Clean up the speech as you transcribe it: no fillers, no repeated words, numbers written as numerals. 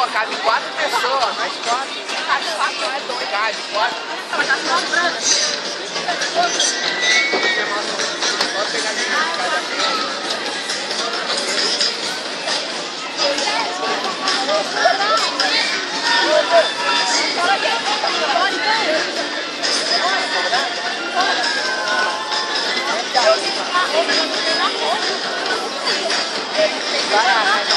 Pô, cabe 4 pessoas, mais 4. Cabe 4, não é 2. Cabe 4. Ela tá só branca. Pode pegar de cada vez. Vai,